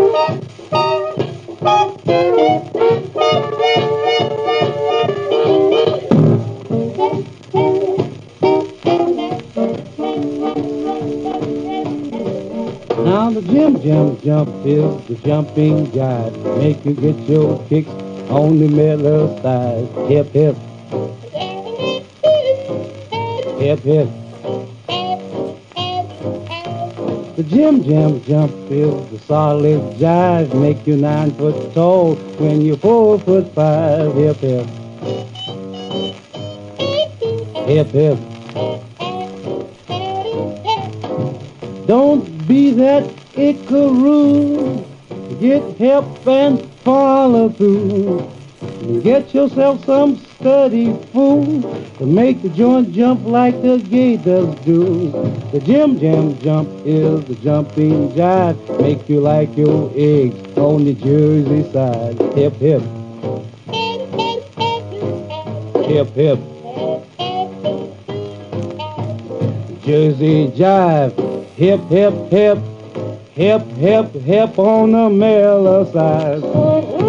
Now the jump is the jumping jive. Make you get your kicks on the mellow side. Hip, hip, hip, hip. The jump is the solid jive. Make you 9 foot tall when you're 4 foot 5. Hip, hip, hip, hip. Don't be that Icaroo. Get help and follow through. Get yourself some study, fool, to make the joint jump like the gators do. The jump is the jumping jive. Make you like your eggs on the Jersey side. Hip, hip, hip, hip. Jersey jive. Hip, hip, hip, hip, hip, hip on the mellow side.